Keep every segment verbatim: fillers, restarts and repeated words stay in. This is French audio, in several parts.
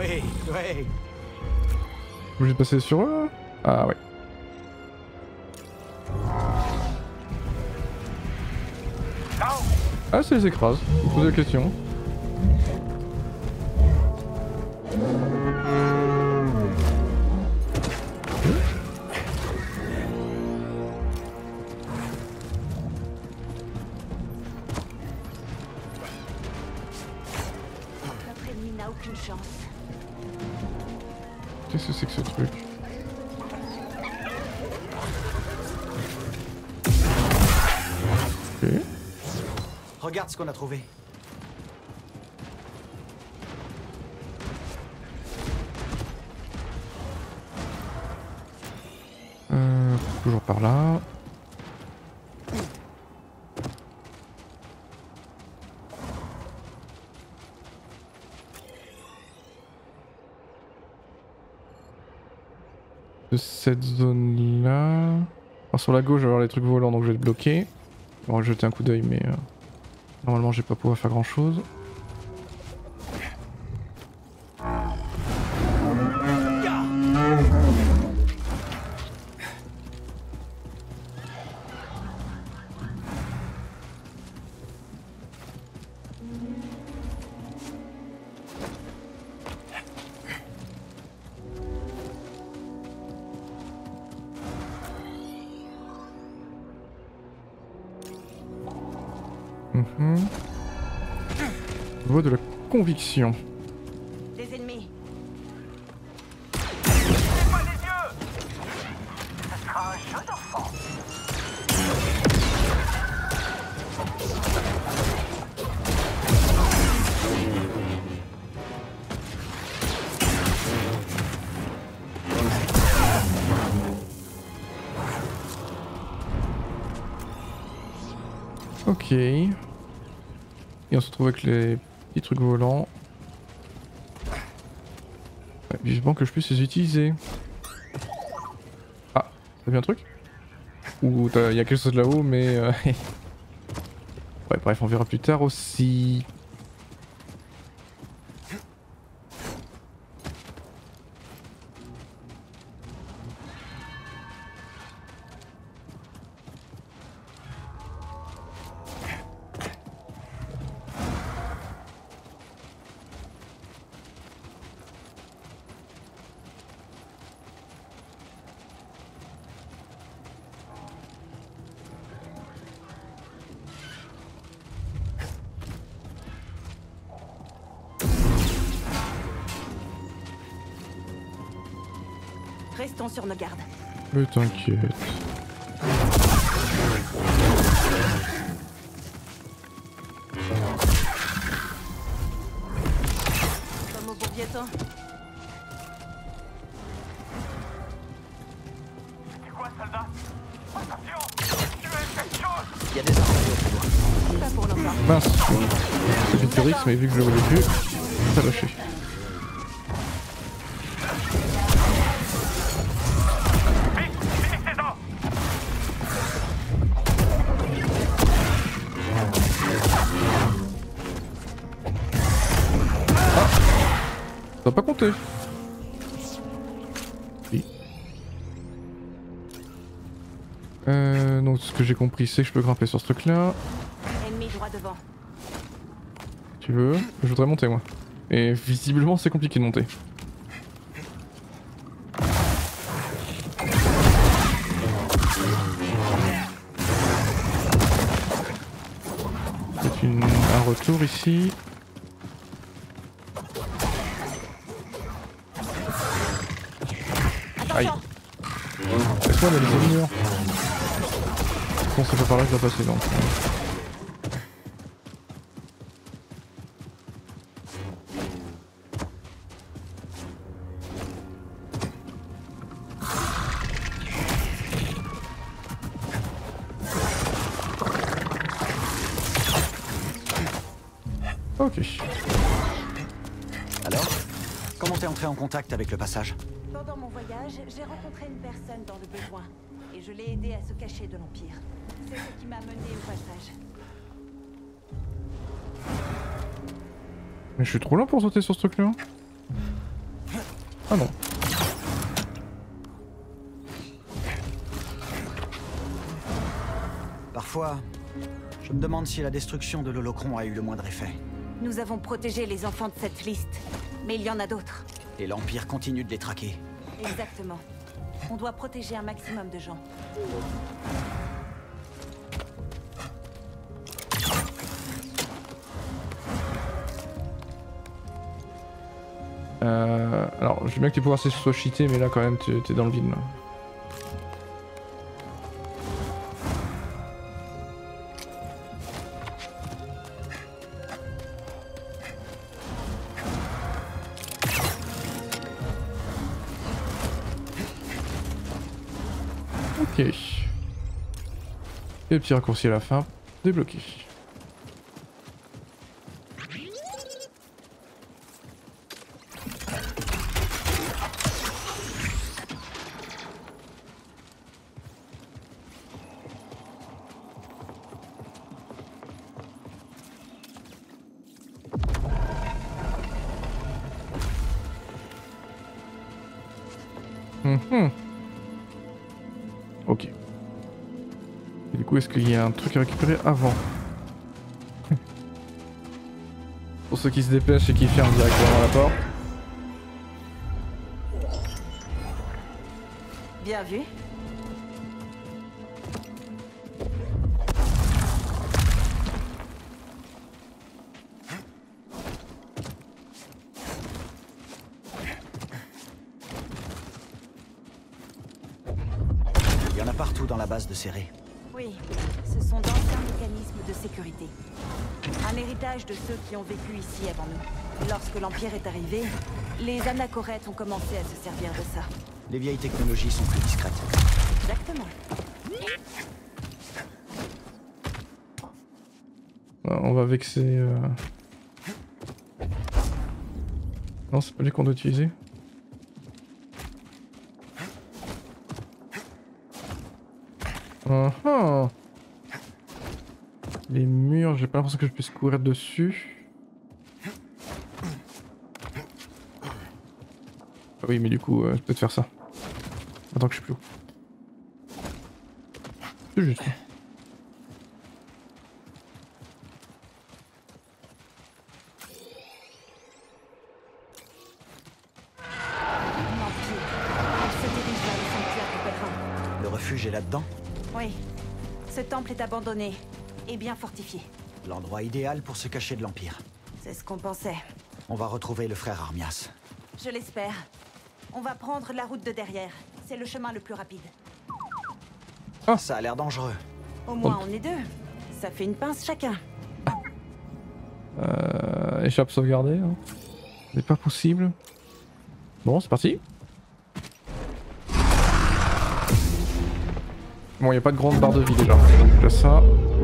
Oui, oui. Obligé de passer sur eux? Ah ouais. Ah, ça les écrase. Vous posez la question. Notre ennemi n'a aucune chance. Qu'est-ce que c'est que ce truc? Ok. Regarde ce qu'on a trouvé. Euh, toujours par là. De cette zone là. Alors sur la gauche, je vais avoir les trucs volants donc je vais le bloquer. On va jeter un coup d'œil, mais euh, normalement, je vais pas pouvoir faire grand chose. Mmh. Voix de la conviction. Des ennemis. Ouvrez pas les yeux. Ce sera un jeu d'enfant. Ok. Et on se retrouve avec les petits trucs volants. Ouais, vivement que je puisse les utiliser. Ah, t'as vu un truc? Ou il y a quelque chose là-haut, mais... Euh... ouais, bref, on verra plus tard aussi. Restons sur nos gardes. Mais t'inquiète. Comme au bon vieux temps. C'est quoi, soldat? Attention! Tu es quelque chose! Il y a des armes. Pas pour longtemps. Mince. C'est une Pyrrhix, mais vu que je le voyais plus, ça a lâché. Ça va pas compter. Oui. Euh, donc ce que j'ai compris c'est que je peux grimper sur ce truc là. Ennemi droit devant. Tu veux? Je voudrais monter moi. Et visiblement c'est compliqué de monter. C'est une... un retour ici. Aïe. Laisse-moi d'aller sur le mur. Bon, c'est pas par là que je dois passer donc. Ok. Alors? Comment t'es entré en contact avec le passage? Pendant mon voyage, j'ai rencontré une personne dans le besoin. Et je l'ai aidé à se cacher de l'Empire. C'est ce qui m'a mené au passage. Mais je suis trop lent pour sauter sur ce truc là. Ah non. Parfois, je me demande si la destruction de l'Holocron a eu le moindre effet. Nous avons protégé les enfants de cette liste, mais il y en a d'autres. Et l'Empire continue de les traquer. Exactement. On doit protéger un maximum de gens. Euh, alors, je veux bien que tes pouvoirs soient cheatés, mais là quand même, t'es dans le vide là. Ok. Et le petit raccourci à la fin, débloqué. Mmh. Ok. Et du coup, est-ce qu'il y a un truc à récupérer avant? Pour ceux qui se dépêchent et qui ferment directement la porte. Bien vu. Il y en a partout dans la base de Serré. Oui, ce sont d'anciens mécanismes de sécurité. Un héritage de ceux qui ont vécu ici avant nous. Lorsque l'Empire est arrivé, les anachorètes ont commencé à se servir de ça. Les vieilles technologies sont plus discrètes. Exactement. On va vexer... Euh... Non, c'est pas lui qu'on doit utiliser. Uh -huh. Les murs, j'ai pas l'impression que je puisse courir dessus. Ah oui, mais du coup, euh, je peux te faire ça. Attends que je suis plus haut. C'est juste. Le refuge est là-dedans? Oui. Ce temple est abandonné et bien fortifié. L'endroit idéal pour se cacher de l'Empire. C'est ce qu'on pensait. On va retrouver le frère Armias. Je l'espère. On va prendre la route de derrière. C'est le chemin le plus rapide. Ah, ça a l'air dangereux. Au moins on est deux. Ça fait une pince chacun. Euh, échappe sauvegardée. Hein. C'est pas possible. Bon, c'est parti. Bon, il n'y a pas de grande barre de vie déjà. Donc déjà ça.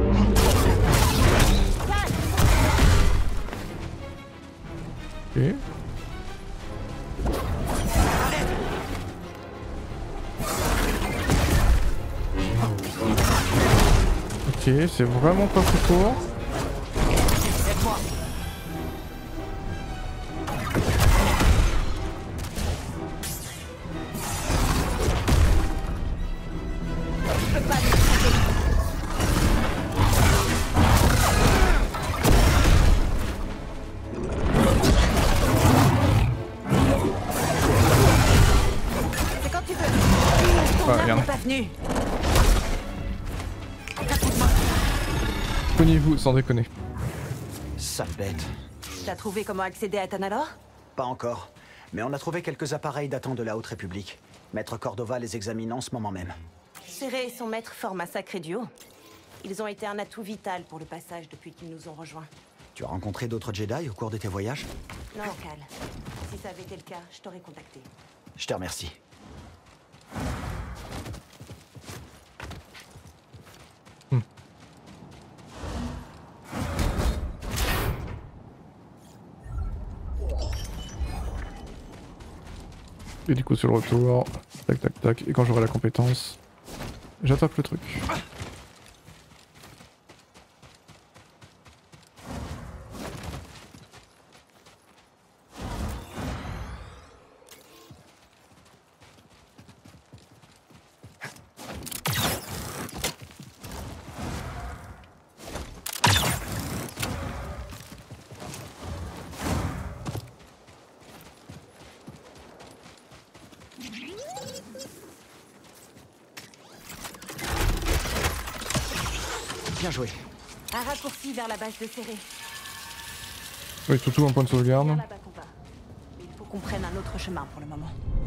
Ok. Ok, c'est vraiment pas plus court. Cognez-vous, sans déconner. Sale bête. T'as trouvé comment accéder à Tanalor? Pas encore. Mais on a trouvé quelques appareils datant de la Haute République. Maître Cordova les examine en ce moment même. Serré et son maître forment un sacré duo. Ils ont été un atout vital pour le passage depuis qu'ils nous ont rejoints. Tu as rencontré d'autres Jedi au cours de tes voyages? Non, Cal. Si ça avait été le cas, je t'aurais contacté. Je te remercie. Hmm. Et du coup sur le retour, tac tac tac, et quand j'aurai la compétence, j'attaque le truc. Bien joué. Un raccourci vers la base de Serré. Oui, surtout un point de sauvegarde. Vers là-bas qu'on va. Mais il faut qu'on prenne un autre chemin pour le moment.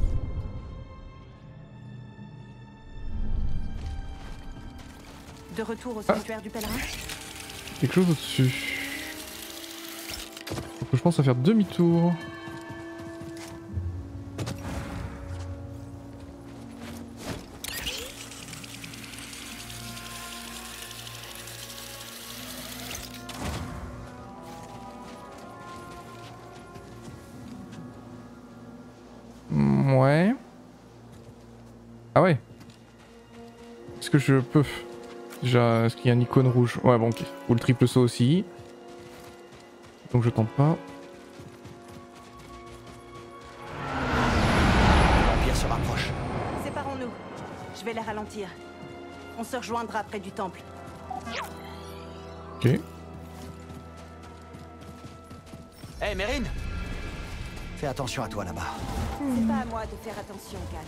De retour au sanctuaire du pèlerin. Quelque chose au-dessus. Donc je pense à faire demi-tour. Ouais. Ah ouais. Est-ce que je peux... Déjà, est-ce qu'il y a une icône rouge? Ouais, bon, ok. Ou le triple saut aussi. Donc je tente pas. L'Empire se rapproche. Séparons-nous. Je vais les ralentir. On se rejoindra près du temple. Ok. Hé, Mérine! Fais attention à toi là-bas. C'est pas à moi de faire attention, Cal.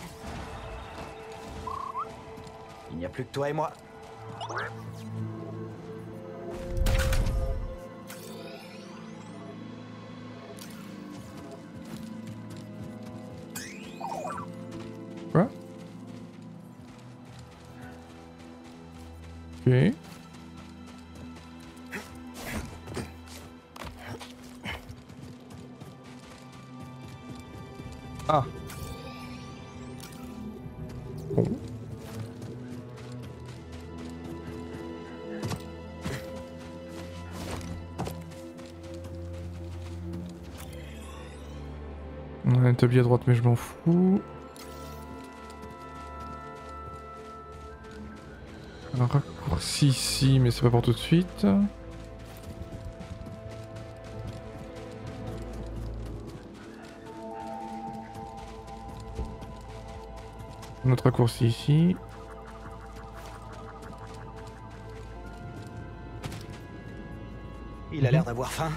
Il n'y a plus que toi et moi. Quoi? Ok. Ah. Bon. On a un établi à droite mais je m'en fous. Un raccourci ici mais c'est pas pour tout de suite. Un autre raccourci ici. Il a l'air d'avoir faim.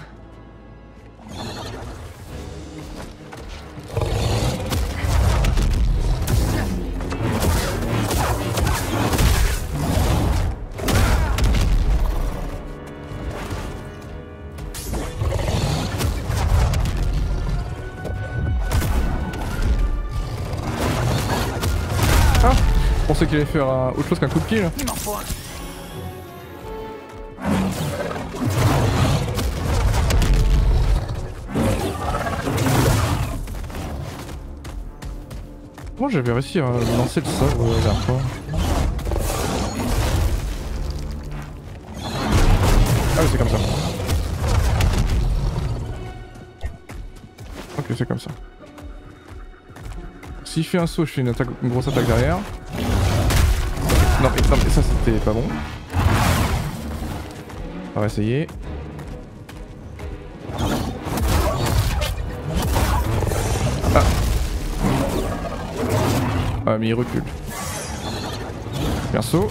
Je pensais qu'il allait faire euh, autre chose qu'un coup de pied là. Il m'en faut un. Moi j'avais réussi à lancer le sabre euh, la dernière fois. Ah oui c'est comme ça. Ok c'est comme ça. Si je fais un saut je fais une, attaque, une grosse attaque derrière. Non mais, non, mais ça c'était pas bon. On va essayer. Ah. Ah mais il recule. Bien saut.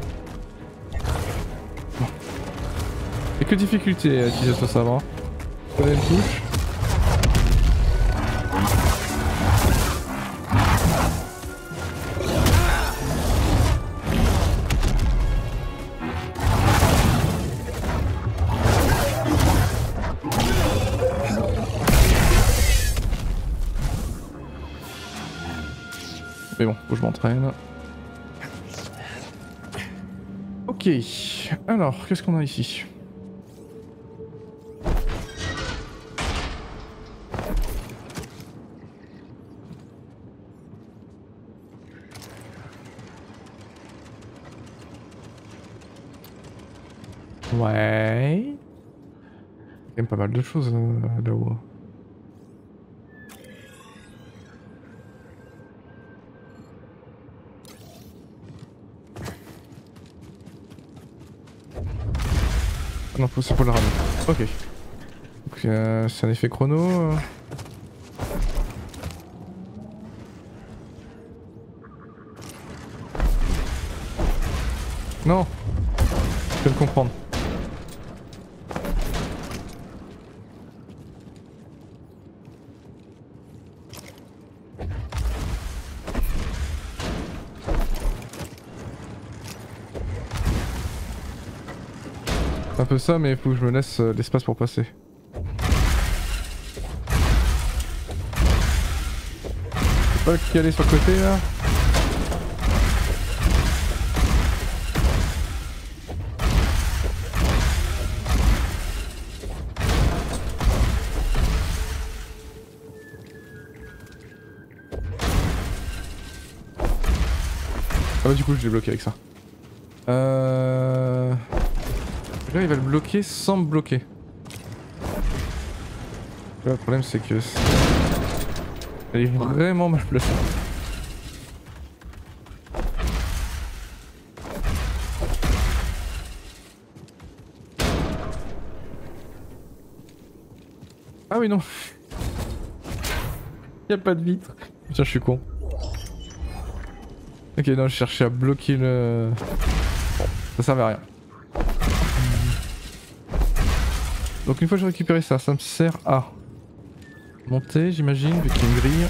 Bon. Et que difficulté à utiliser ce sabre. On a une touche. Mais bon, faut que je m'entraîne. Ok, alors, qu'est-ce qu'on a ici? Ouais. Il y a quand même pas mal de choses euh, là-haut. Non, c'est pour le ramener. Ok. Donc euh, c'est un effet chrono. Euh... Non. Je viens de comprendre. un peu ça, mais il faut que je me laisse euh, l'espace pour passer. Je peux pas qui aller sur le côté là. Ah bah du coup je l'ai bloqué avec ça. Euh... Là il va le bloquer sans me bloquer. Là, le problème c'est que... Elle est vraiment mal placée. Ah oui non. Y'a pas de vitre. Putain je suis con. Ok non je cherchais à bloquer le... Bon, ça servait à rien. Donc une fois que j'ai récupéré ça, ça me sert à monter j'imagine vu qu'il y a une grille.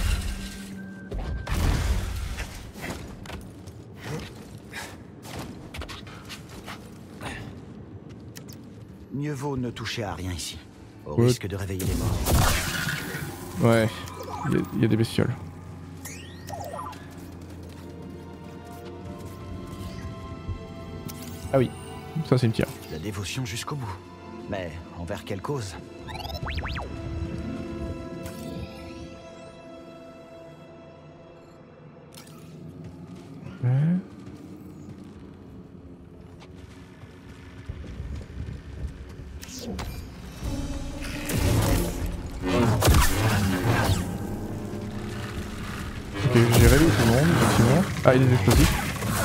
Mieux vaut ne toucher à rien ici, au Ouais. risque de réveiller les morts. Ouais, il y, y a des bestioles. Ah oui, ça c'est une tire. La dévotion jusqu'au bout. Mais envers quelle cause? Ouais. Ok, j'ai réveillé tout le monde, effectivement. Ah, il y a des explosifs.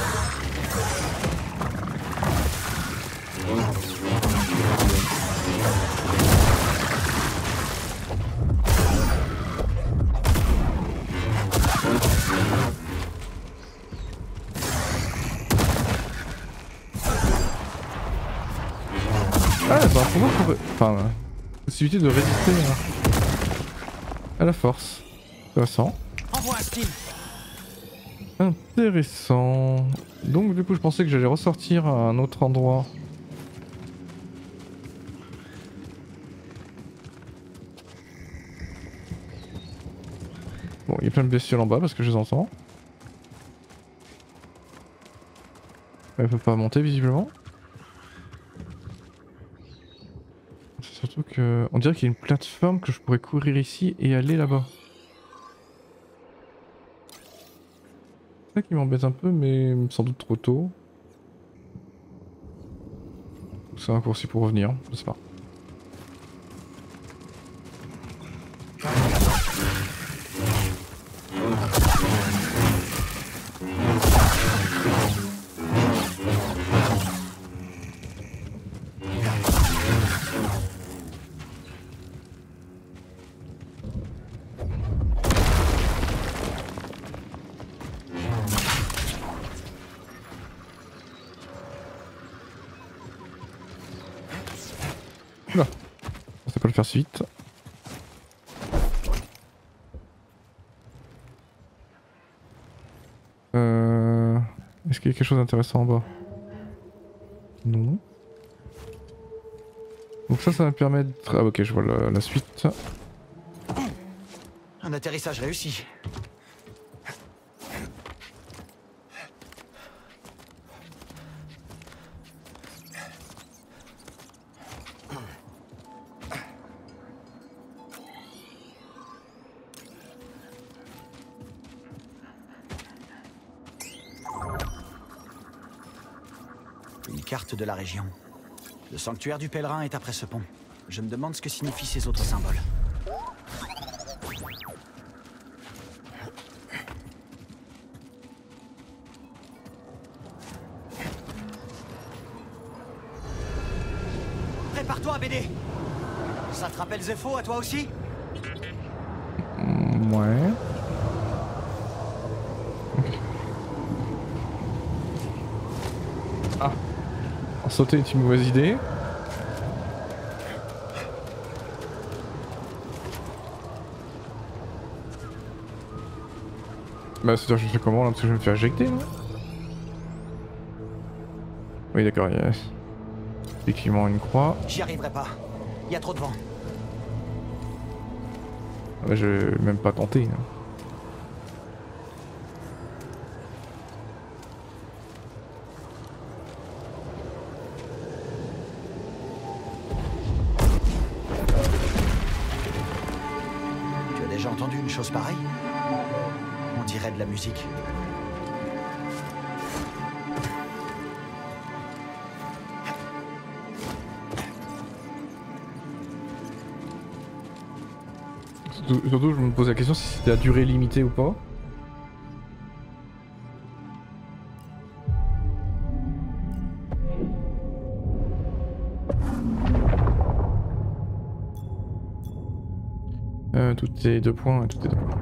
Ah, c'est un pouvoir pour... Enfin, euh, possibilité de résister à, à la force. Intéressant. Envoie un style. Intéressant. Donc du coup je pensais que j'allais ressortir à un autre endroit. Bon, il y a plein de bestioles en bas parce que je les entends. Elle peut pas monter visiblement. C'est surtout que... On dirait qu'il y a une plateforme que je pourrais courir ici et aller là-bas. C'est ça qui m'embête un peu mais sans doute trop tôt. C'est un raccourci pour revenir, je sais pas. Oula, on sait pas le faire si vite. Euh... Est-ce qu'il y a quelque chose d'intéressant en bas? Non. Donc ça, ça va me permettre... Ah ok, je vois la, la suite. Un atterrissage réussi. Une carte de la région. Le sanctuaire du pèlerin est après ce pont. Je me demande ce que signifient ces autres symboles. Prépare-toi, B D. Ça te rappelle Zepho à toi aussi? Mm, ouais. Ah. En sauter est une mauvaise idée. Bah c'est-à-dire je fais comment là parce que je vais me faire éjecter là. Oui d'accord, il y a... Effectivement une croix. J'y arriverai pas. Il y a trop de vent. Ah bah, je vais même pas tenter. Hein. Tu as déjà entendu une chose pareille? On dirait de la musique. Surtout, surtout, je me pose la question si c'était à durée limitée ou pas. Euh, tout est deux points, tout est deux points.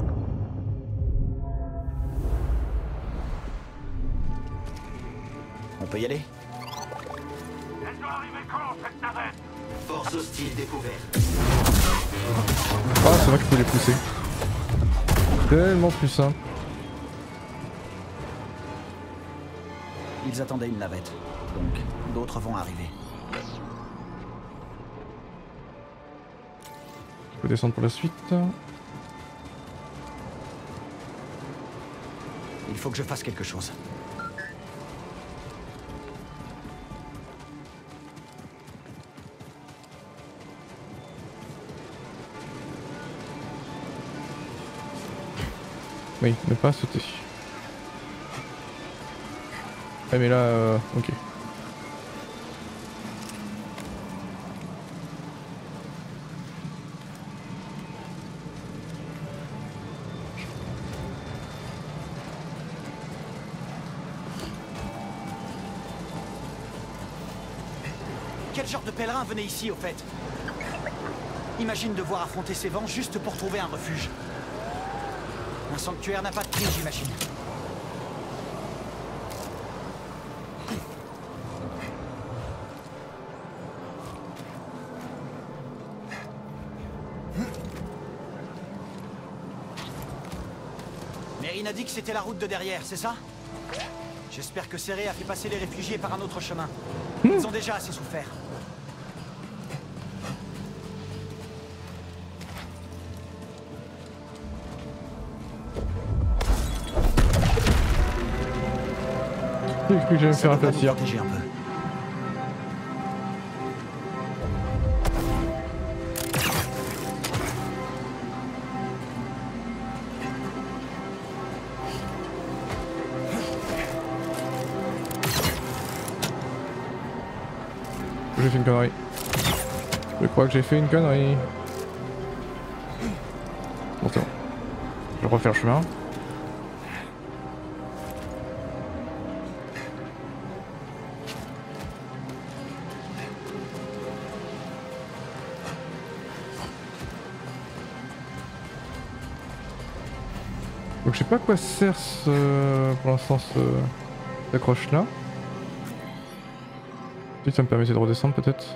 On peut y aller? Elle doit arriver quand, cette navette? Force hostile découverte. Ah, c'est vrai que je peux les pousser. Tellement plus simple. Ils attendaient une navette, donc d'autres vont arriver. Je peux descendre pour la suite. Il faut que je fasse quelque chose. Oui, ne pas sauter. Ah mais là, euh, ok. Quel genre de pèlerin venait ici, au fait? Imagine devoir affronter ces vents juste pour trouver un refuge. Un sanctuaire n'a pas de prix, j'imagine. Mérine a dit que c'était la route de derrière, c'est ça? J'espère que Céré a fait passer les réfugiés par un autre chemin. Ils ont déjà assez souffert. J'ai cru que j'allais me faire aplatir. Un peu. J'ai fait une connerie. Je crois que j'ai fait une connerie. Bon, c'est bon. Je vais refaire le chemin. Donc je sais pas à quoi sert ce... pour l'instant ce... cette accroche là. Si ça me permettait de redescendre peut-être.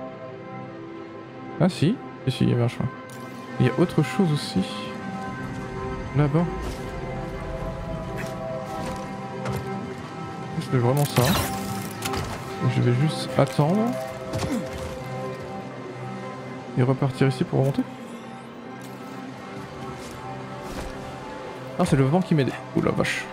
Ah si, si, si, il y avait un chemin. Il y a autre chose aussi. Là-bas. C'est vraiment ça. Donc je vais juste attendre. Et repartir ici pour remonter. Ah, c'est le vent qui m'aidait. Ouh la vache.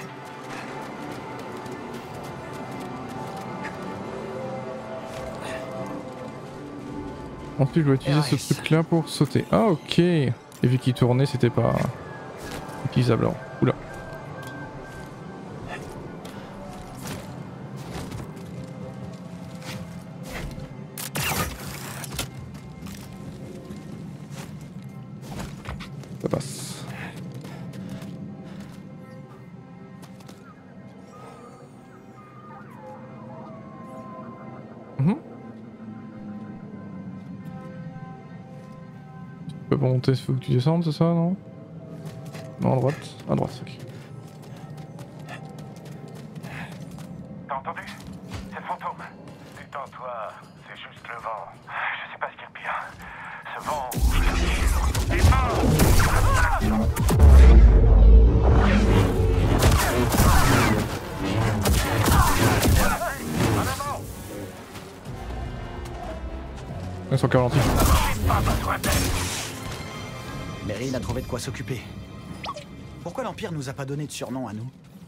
Ensuite, je dois utiliser ce truc là pour sauter. Ah, ok. Et vu qu'il tournait, c'était pas utilisable avant. Oula. Ça passe. Mhm. Tu peux pas monter, il faut que tu descendes, c'est ça, non? Non, à droite. À droite, ok. T'as entendu? C'est le fantôme. Détends-toi, c'est juste le vent. Je sais pas ce qu'il y a de pire. Ce vent rouge. Il est mort! En avant! sans garantie. Meryn a trouvé de quoi s'occuper. Pourquoi l'Empire nous a pas donné de surnom à nous?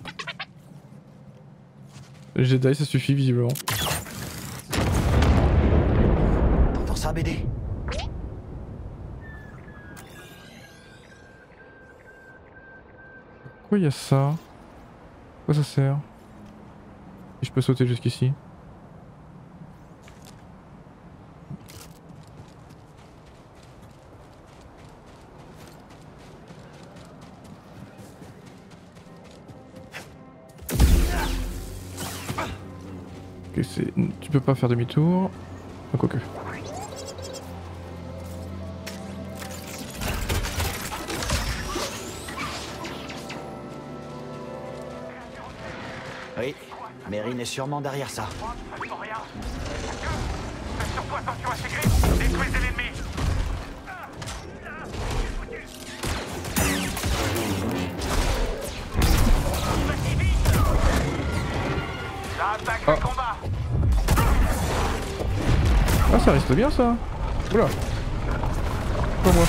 Les Jedi ça suffit visiblement. T'entends ça, B D? Pourquoi il y a ça? Pourquoi ça sert? Si je peux sauter jusqu'ici. Ok, c'est... Tu peux pas faire demi-tour. Ah, quoique. Oui, Meryn est sûrement derrière ça. Faites surtout attention à ces griffes. Détruisez l'ennemi. Ça attaque Ah. le combat. Ah ça reste bien ça. Oula. Pas moi.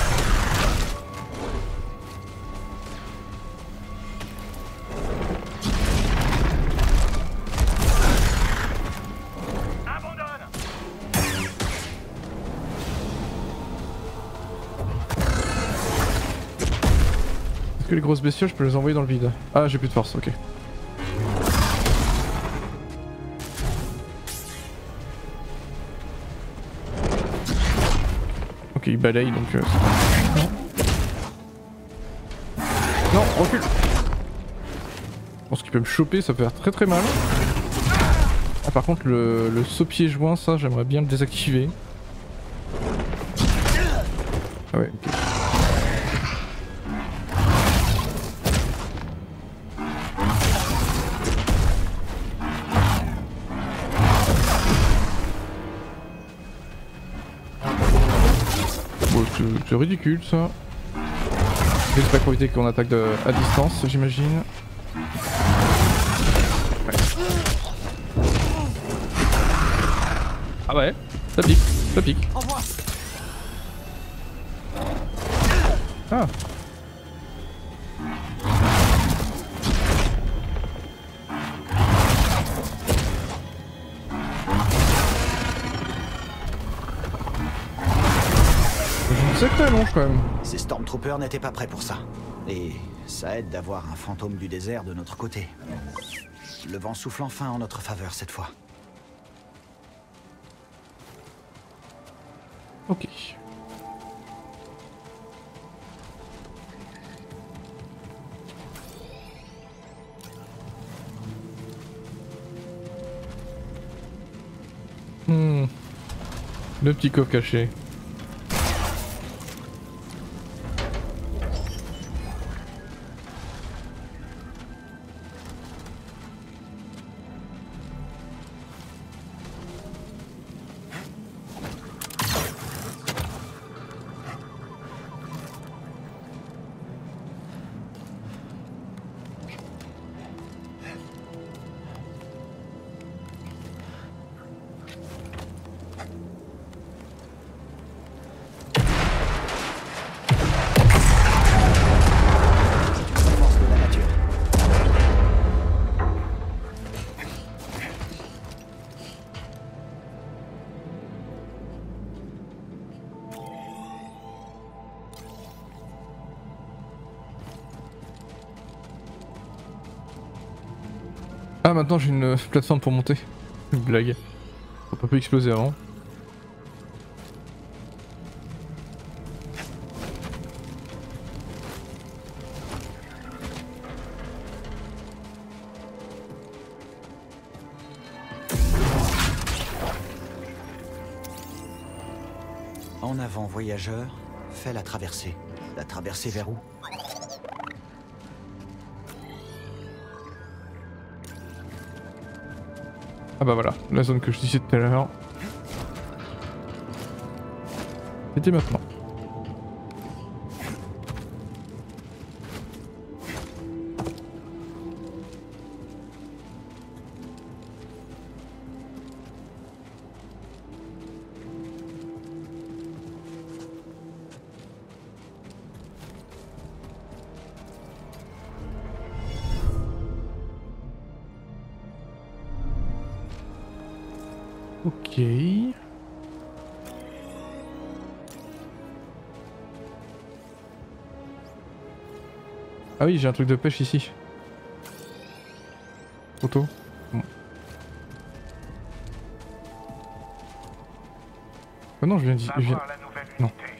Abandonne. Est-ce que les grosses bestioles je peux les envoyer dans le vide? Ah j'ai plus de force, ok. Ok il balaye donc... Euh... Non. Non, recule. Je pense qu'il peut me choper, ça peut faire très très mal. Ah par contre le, le saut pied joint ça j'aimerais bien le désactiver. Ah ouais ok. Bon, c'est ridicule ça. J'espère pour éviter qu'on attaque de, à distance, j'imagine. Ouais. Ah ouais, ça pique, ça pique. Au revoir. Ah. Sacré longe quand même. Ces Stormtroopers n'étaient pas prêts pour ça. Et ça aide d'avoir un fantôme du désert de notre côté. Le vent souffle enfin en notre faveur cette fois. Ok. Hmm. Le petit coffre caché. Force de la nature. Ah maintenant j'ai une euh, plateforme pour monter. Une blague. Faut pas pu exploser avant. En avant, voyageur, fais la traversée. La traversée vers où? Ah bah voilà, la zone que je disais tout à l'heure. C'était maintenant. Ok. Ah oui, j'ai un truc de pêche ici. Photo. Bon. Oh non, je viens d'y... Va je viens- voir la nouvelle Non. unité.